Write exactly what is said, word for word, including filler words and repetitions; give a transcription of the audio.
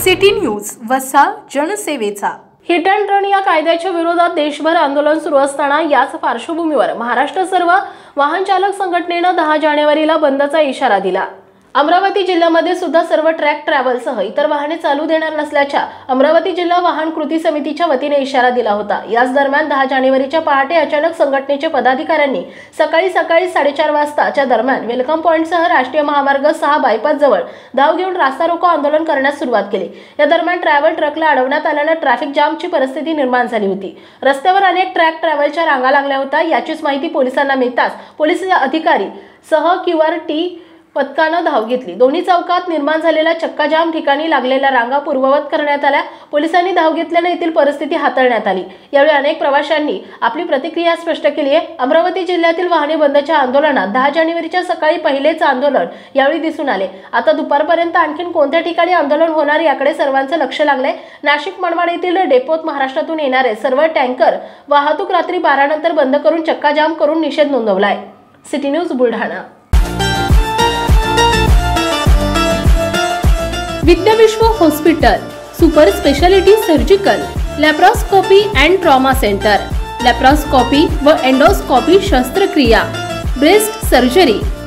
City news वसा जनसेवेचा। Hit and run या कायद्याच्या विरोधात देशभर आंदोलन सुरू असताना याच पार्श्वभूमीवर महाराष्ट्र सर्व वाहन चालक संघटनेने दहा जानेवारीला बंदचा इशारा दिला। अमरावती जिल्ह्यामध्ये सुद्धा सर्व ट्रॅक ट्रॅव्हलसह इतर वाहने चालू देणार नसल्याच्या अमरावती जिल्हा वाहन कृती समितीच्या वतीने इशारा दिला होता। याच दरम्यान दहा जानेवारीच्या पहाटे अचानक संघटनेचे पदाधिकाऱ्यांनी सकाळी सकाळी साडेचार वाजताच्या दरम्यान वेलकम पॉइंटसह राष्ट्रीय महामार्ग सहा बायपास जवळ धाव घेऊन रास्ता रोको आंदोलन करण्यास सुरुवात केली। या दरम्यान ट्रॅव्हल ट्रकला अडवण्यात आल्याने ट्रॅफिक जामची परिस्थिती निर्माण झाली होती। रस्त्यावर अनेक ट्रॅक ट्रॅव्हलच्या रांगा लागल्या होत्या। याचीच माहिती पोलिसांना मिळताच पोलीस अधिकारी सह क्यूआर टी पथकाने धाव घेतली। दोन्ही चौकात निर्माण झालेल्या चक्काजाम ठिकाणी लागलेल्या रांगा पूर्ववत करण्यात आल्या। पोलिसांनी धाव घेतल्याने येथील परिस्थिती हाताळण्यात आली। यावेळी अनेक प्रवाशांनी आपली प्रतिक्रिया स्पष्ट केली आहे। अमरावती जिल्ह्यातील वाहने बंदच्या आंदोलनात दहा जानेवारीच्या सकाळी पहिलेच आंदोलन यावेळी दिसून आले। आता दुपारपर्यंत आणखीन कोणत्या ठिकाणी आंदोलन होणार याकडे सर्वांचे लक्ष लागले। नाशिक मनमाड येथील डेपोत महाराष्ट्रातून येणारे सर्व टँकर वाहतूक रात्री बारा नंतर बंद करून चक्काजाम करून निषेध नोंदवलाय। City news Buldhana. Vidya Vishwa hospital super speciality surgical laparoscopy and trauma centre, laparoscopy व एंडोस्कोपी शस्त्रक्रिया, ब्रेस्ट सर्जरी,